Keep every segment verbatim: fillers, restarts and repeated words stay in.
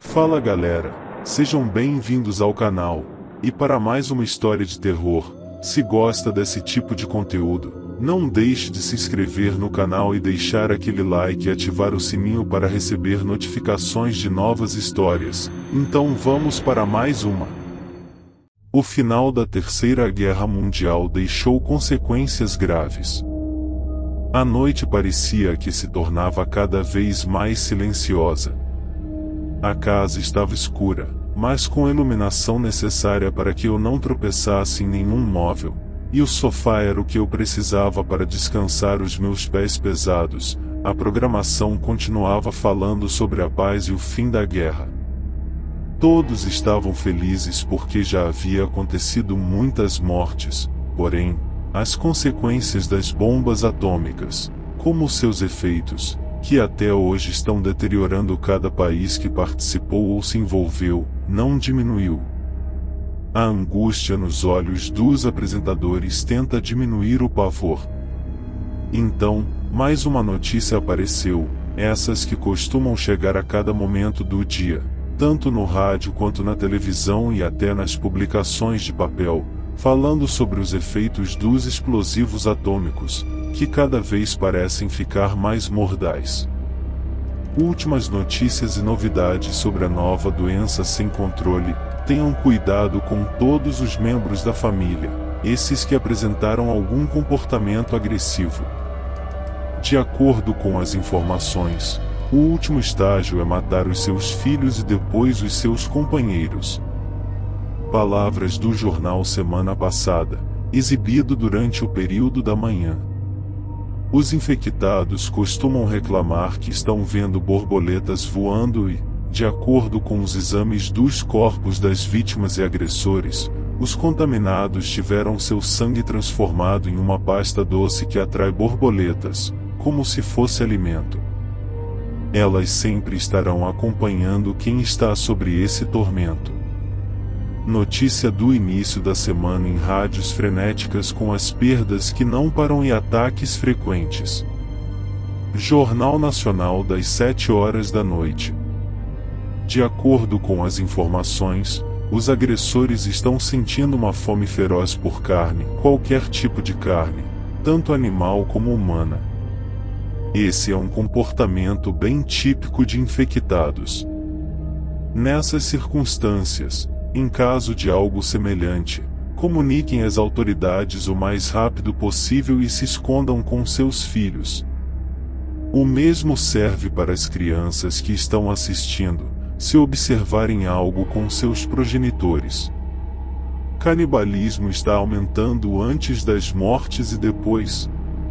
Fala galera, sejam bem-vindos ao canal, e para mais uma história de terror. Se gosta desse tipo de conteúdo, não deixe de se inscrever no canal e deixar aquele like e ativar o sininho para receber notificações de novas histórias. Então vamos para mais uma. O final da Terceira Guerra Mundial deixou consequências graves. A noite parecia que se tornava cada vez mais silenciosa. A casa estava escura, mas com a iluminação necessária para que eu não tropeçasse em nenhum móvel, e o sofá era o que eu precisava para descansar os meus pés pesados. A programação continuava falando sobre a paz e o fim da guerra. Todos estavam felizes porque já havia acontecido muitas mortes, porém, as consequências das bombas atômicas, como seus efeitos, que até hoje estão deteriorando cada país que participou ou se envolveu, não diminuiu. A angústia nos olhos dos apresentadores tenta diminuir o pavor. Então, mais uma notícia apareceu, essas que costumam chegar a cada momento do dia, tanto no rádio quanto na televisão e até nas publicações de papel, falando sobre os efeitos dos explosivos atômicos, que cada vez parecem ficar mais mortais. Últimas notícias e novidades sobre a nova doença sem controle. Tenham cuidado com todos os membros da família, esses que apresentaram algum comportamento agressivo. De acordo com as informações, o último estágio é matar os seus filhos e depois os seus companheiros. Palavras do jornal semana passada, exibido durante o período da manhã. Os infectados costumam reclamar que estão vendo borboletas voando e, de acordo com os exames dos corpos das vítimas e agressores, os contaminados tiveram seu sangue transformado em uma pasta doce que atrai borboletas, como se fosse alimento. Elas sempre estarão acompanhando quem está sobre esse tormento. Notícia do início da semana em rádios frenéticas com as perdas que não param e ataques frequentes. Jornal Nacional das sete horas da noite. De acordo com as informações, os agressores estão sentindo uma fome feroz por carne, qualquer tipo de carne, tanto animal como humana. Esse é um comportamento bem típico de infectados. Nessas circunstâncias, em caso de algo semelhante, comuniquem às autoridades o mais rápido possível e se escondam com seus filhos. O mesmo serve para as crianças que estão assistindo, se observarem algo com seus progenitores. Canibalismo está aumentando antes das mortes e depois.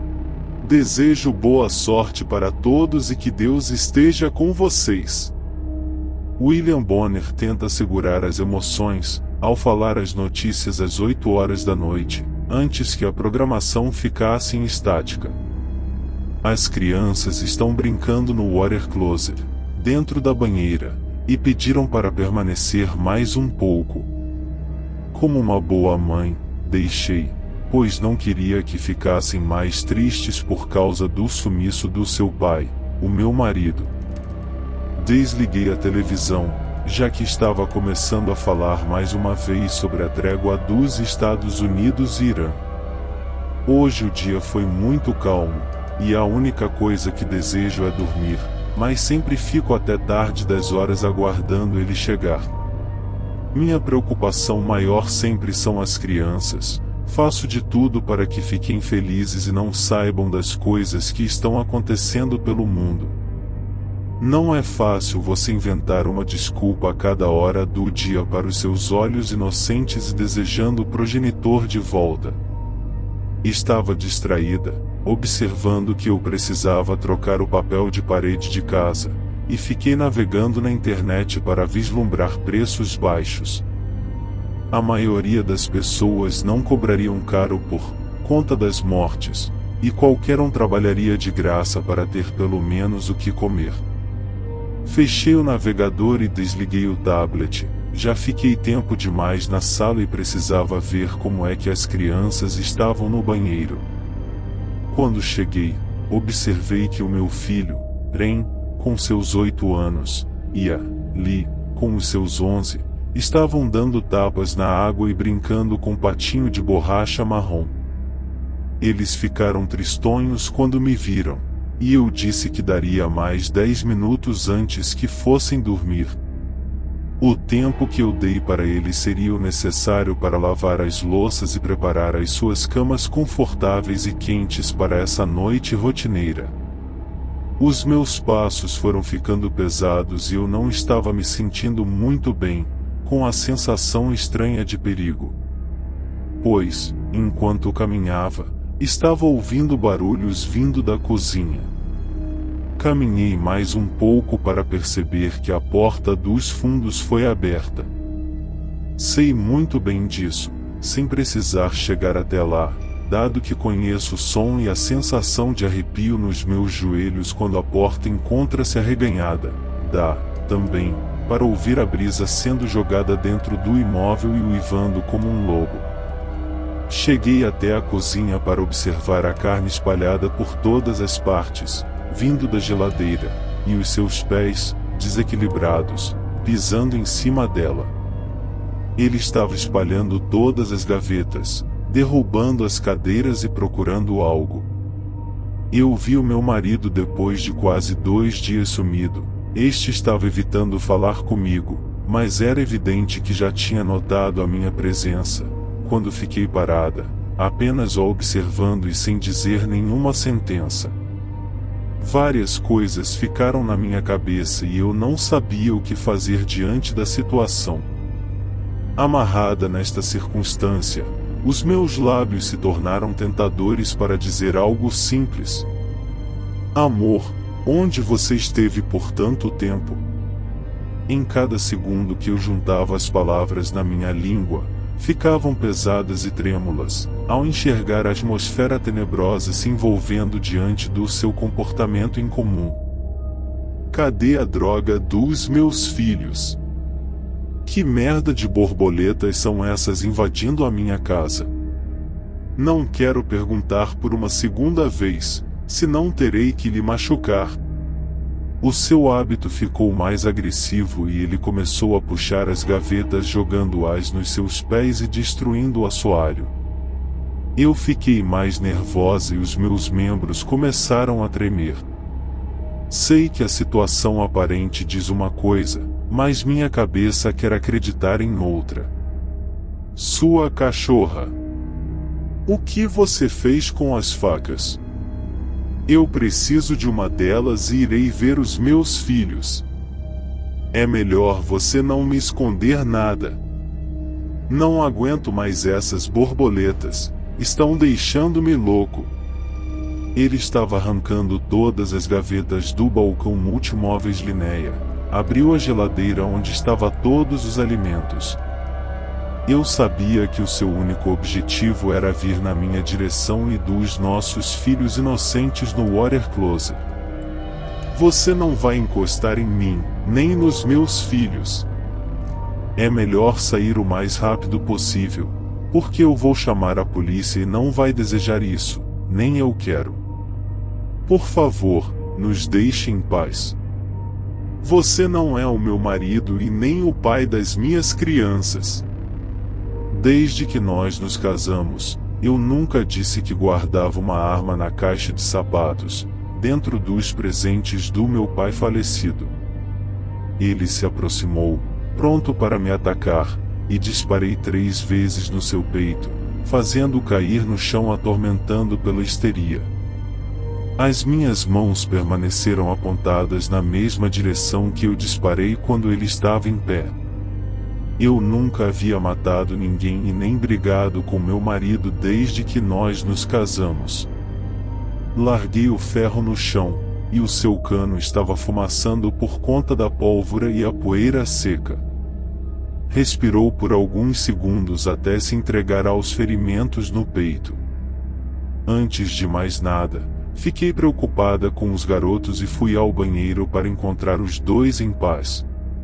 Desejo boa sorte para todos e que Deus esteja com vocês. William Bonner tenta segurar as emoções, ao falar as notícias às oito horas da noite, antes que a programação ficasse em estática. As crianças estão brincando no water closet, dentro da banheira, e pediram para permanecer mais um pouco. Como uma boa mãe, deixei, pois não queria que ficassem mais tristes por causa do sumiço do seu pai, o meu marido. Desliguei a televisão, já que estava começando a falar mais uma vez sobre a trégua dos Estados Unidos e Irã. Hoje o dia foi muito calmo, e a única coisa que desejo é dormir, mas sempre fico até tarde das horas aguardando ele chegar. Minha preocupação maior sempre são as crianças. Faço de tudo para que fiquem felizes e não saibam das coisas que estão acontecendo pelo mundo. Não é fácil você inventar uma desculpa a cada hora do dia para os seus olhos inocentes e desejando o progenitor de volta. Estava distraída, observando que eu precisava trocar o papel de parede de casa, e fiquei navegando na internet para vislumbrar preços baixos. A maioria das pessoas não cobrariam caro por conta das mortes, e qualquer um trabalharia de graça para ter pelo menos o que comer. Fechei o navegador e desliguei o tablet. Já fiquei tempo demais na sala e precisava ver como é que as crianças estavam no banheiro. Quando cheguei, observei que o meu filho, Ren, com seus oito anos, ia Lee, com os seus onze, estavam dando tapas na água e brincando com um patinho de borracha marrom. Eles ficaram tristonhos quando me viram, e eu disse que daria mais dez minutos antes que fossem dormir. O tempo que eu dei para eles seria o necessário para lavar as louças e preparar as suas camas confortáveis e quentes para essa noite rotineira. Os meus passos foram ficando pesados e eu não estava me sentindo muito bem, com a sensação estranha de perigo. Pois, enquanto caminhava, estava ouvindo barulhos vindo da cozinha. Caminhei mais um pouco para perceber que a porta dos fundos foi aberta. Sei muito bem disso, sem precisar chegar até lá, dado que conheço o som e a sensação de arrepio nos meus joelhos quando a porta encontra-se arreganhada. Dá, também, para ouvir a brisa sendo jogada dentro do imóvel e uivando como um lobo. Cheguei até a cozinha para observar a carne espalhada por todas as partes, vindo da geladeira, e os seus pés, desequilibrados, pisando em cima dela. Ele estava espalhando todas as gavetas, derrubando as cadeiras e procurando algo. Eu vi o meu marido depois de quase dois dias sumido. Este estava evitando falar comigo, mas era evidente que já tinha notado a minha presença, quando fiquei parada, apenas o observando e sem dizer nenhuma sentença. Várias coisas ficaram na minha cabeça e eu não sabia o que fazer diante da situação. Amarrada nesta circunstância, os meus lábios se tornaram tentadores para dizer algo simples. Amor, onde você esteve por tanto tempo? Em cada segundo que eu juntava as palavras na minha língua, ficavam pesadas e trêmulas, ao enxergar a atmosfera tenebrosa se envolvendo diante do seu comportamento incomum. Cadê a droga dos meus filhos? Que merda de borboletas são essas invadindo a minha casa? Não quero perguntar por uma segunda vez, senão terei que lhe machucar. O seu hábito ficou mais agressivo e ele começou a puxar as gavetas jogando-as nos seus pés e destruindo o assoalho. Eu fiquei mais nervosa e os meus membros começaram a tremer. Sei que a situação aparente diz uma coisa, mas minha cabeça quer acreditar em outra. Sua cachorra. O que você fez com as facas? Eu preciso de uma delas e irei ver os meus filhos. É melhor você não me esconder nada. Não aguento mais essas borboletas, estão deixando-me louco. Ele estava arrancando todas as gavetas do balcão multimóveis Linéia, abriu a geladeira onde estavam todos os alimentos. Eu sabia que o seu único objetivo era vir na minha direção e dos nossos filhos inocentes no water closet. Você não vai encostar em mim, nem nos meus filhos. É melhor sair o mais rápido possível, porque eu vou chamar a polícia e não vai desejar isso, nem eu quero. Por favor, nos deixe em paz. Você não é o meu marido e nem o pai das minhas crianças. Desde que nós nos casamos, eu nunca disse que guardava uma arma na caixa de sapatos, dentro dos presentes do meu pai falecido. Ele se aproximou, pronto para me atacar, e disparei três vezes no seu peito, fazendo-o cair no chão atormentando pela histeria. As minhas mãos permaneceram apontadas na mesma direção que eu disparei quando ele estava em pé. Eu nunca havia matado ninguém e nem brigado com meu marido desde que nós nos casamos. Larguei o ferro no chão, e o seu cano estava fumaçando por conta da pólvora e a poeira seca. Respirou por alguns segundos até se entregar aos ferimentos no peito. Antes de mais nada, fiquei preocupada com os garotos e fui ao banheiro para encontrar os dois em paz.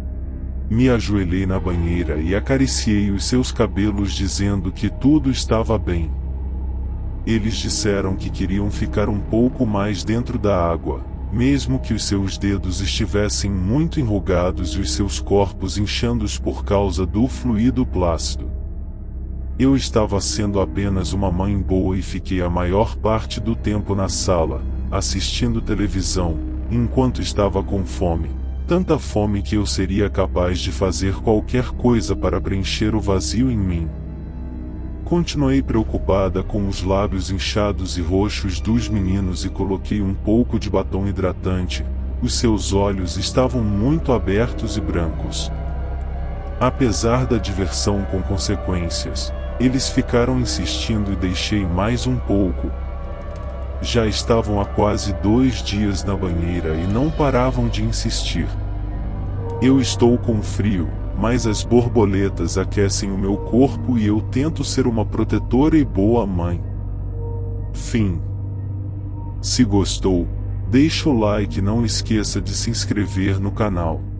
Me ajoelhei na banheira e acariciei os seus cabelos dizendo que tudo estava bem. Eles disseram que queriam ficar um pouco mais dentro da água, mesmo que os seus dedos estivessem muito enrugados e os seus corpos inchados por causa do fluido plácido. Eu estava sendo apenas uma mãe boa e fiquei a maior parte do tempo na sala, assistindo televisão, enquanto estava com fome. Tanta fome que eu seria capaz de fazer qualquer coisa para preencher o vazio em mim. Continuei preocupada com os lábios inchados e roxos dos meninos e coloquei um pouco de batom hidratante. Os seus olhos estavam muito abertos e brancos. Apesar da diversão com consequências, eles ficaram insistindo e deixei mais um pouco. Já estavam há quase dois dias na banheira e não paravam de insistir. Eu estou com frio, mas as borboletas aquecem o meu corpo e eu tento ser uma protetora e boa mãe. Fim. Se gostou, deixa o like e não esqueça de se inscrever no canal.